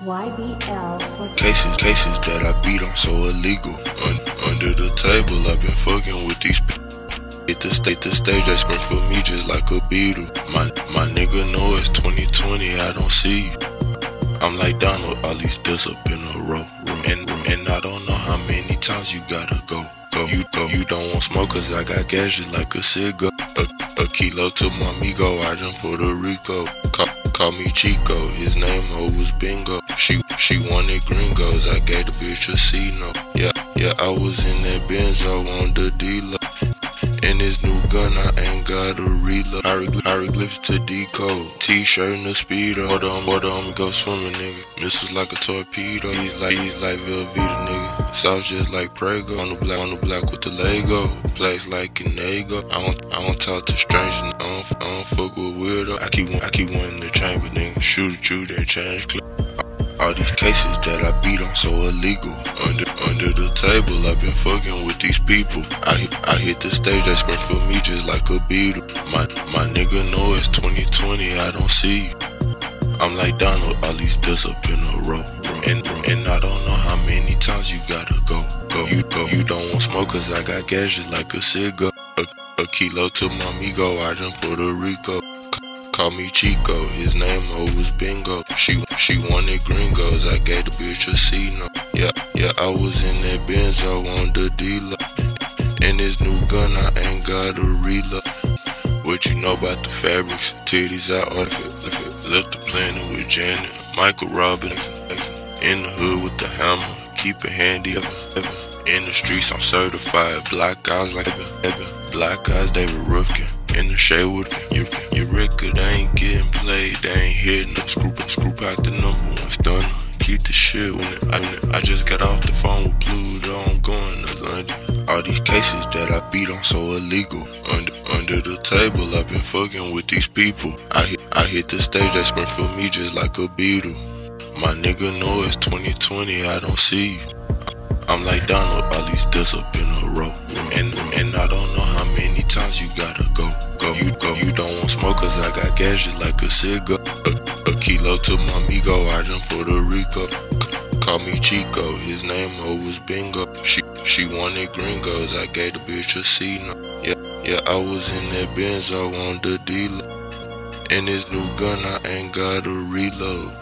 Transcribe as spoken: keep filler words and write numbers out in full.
Y B L for Cases, cases that I beat on so illegal. Un under the table, I've been fucking with these people. Hit the, st the stage, they scream for me just like a beetle. My, my nigga know it's twenty twenty, I don't see you. I'm like Donald, all these deals up in a row. And, and I don't know how many times you gotta go. Go, you go, you don't want smoke cause I got gas just like a cigar. A, a kilo to my amigo out in Puerto Rico. Call, call me Chico, his name was Bingo. She she wanted gringos, I gave the bitch a C-no. Yeah, yeah, I was in that Benzo on the dealer. And this new gun, I ain't got a reload. Hieroglyphs to decode. T-shirt and a speedo. Hold on, hold on, me go swimming, nigga. Missiles like a torpedo. He's like, he's like Velveeta, nigga. Sauce just like Prego. On the black, on the black with the Lego. Plays like Canego. I don't, I don't talk to strangers. I don't, I don't fuck with weirdo. I keep, I keep one in the chamber, nigga. Shoot at you, then change clip. All these cases that I beat on so illegal. Under under the table, I've been fucking with these people. I I hit the stage, they scream for me just like a beetle. My my nigga know it's twenty twenty, I don't see you. I'm like Donald, all these deals up in a row. And and I don't know how many times you gotta go. Go, you go, you don't want smoke cause I got gas just like a cigar. A, a kilo to my amigo out in Puerto Rico. Call me Chico, his name was Bingo. She she wanted gringos, I gave the bitch a C-no. Yeah, yeah, I was in that Benzo on the dealer. And this new gun, I ain't got a reload. What you know about the fabrics? Titties out of it. Left the planet with Janet, Michael Robbins. In the hood with the hammer, keep it handy. In the streets, I'm certified. Black guys like Evan. Black guys, they were Rifkin. In the shade with your, your record ain't getting played, they ain't hitting them. Screw, screw out the number one stunner. Keep the shit when it, I, I just got off the phone with Pluto, I'm going to London. All these cases that I beat on so illegal. Under under the table, I've been fucking with these people. I hit, I hit the stage, they scream for me just like a beetle. My nigga know it's twenty twenty, I don't see you. I'm like Donald, all these deals up in a row. And and I don't know how many times you gotta go. Go, you go, you don't want smoke cause I got gas just like a cigar. A, a kilo to my amigo out in Puerto Rico. Call me Chico, his name was Bingo. She she wanted gringos, I gave the bitch a C-no. Yeah, yeah, I was in that Benzo on the dealer. And this new gun, I ain't got a reload.